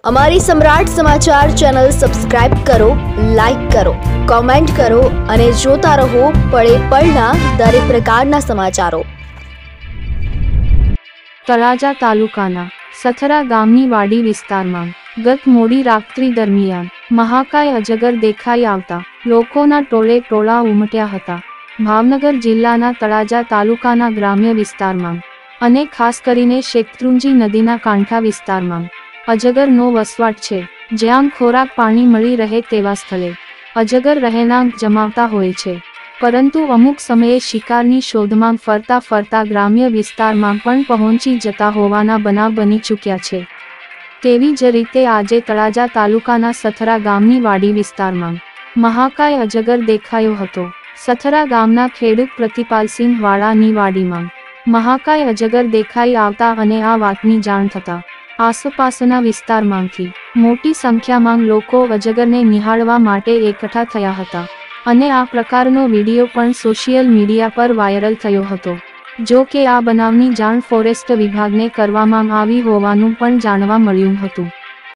અમારી Samrat Samachar channel subscribe કરો, like કરો, કોમેન્ટ કરો અને જોતા રહો પળે પળના દરેક પ્રકારના સમાચારો। તળાજા તાલુકાના સથરા ગામની વાડી વિસ્તારમાં ગત મોડી રાત્રિ દરમિયાન મહાકાય અજગર દેખાઈ આવતા લોકોના ટોળે ટોળા ઉમટ્યા હતા। ભાવનગર જિલ્લાના તળાજા તાલુકાના ગ્રામ્ય વિસ્તારમાં અને ખાસ કરીને શેત્રુંજી નદીના કાંઠા વિસ્તારમાં અજગરનો વસવાટ છે, જ્યાં ખોરાક પાણી મળી રહે તેવા સ્થળે અજગર રહેણાંક જમાવતા હોય છે, પરંતુ અમુક સમયે શિકારની શોધમાં ફરતા ફરતા ગ્રામ્ય વિસ્તારમાં પણ પહોંચી જતા હોવાના બનાવ બની ચૂક્યા છે। તેવી જ રીતે આજે તળાજા તાલુકાના સથરા ગામની વાડી વિસ્તારમાં મહાકાય અજગર દેખાયો હતો। સથરા ગામના ખેડૂત પ્રતિપાલસિંહ વાળાની વાડીમાં મહાકાય અજગર દેખાઈ આવતા અને આ વાતની જાણ થતા આસપાસના વિસ્તારમાંથી મોટી સંખ્યામાં લોકો અજગરને નિહાળવા માટે એકઠા થયા હતા અને આ પ્રકારનો વિડીયો પણ સોશિયલ મીડિયા પર વાયરલ થયો હતો। જો કે આ બનાવની જાણ ફોરેસ્ટ વિભાગને કરવામાં આવી હોવાનું પણ જાણવા મળ્યું હતું।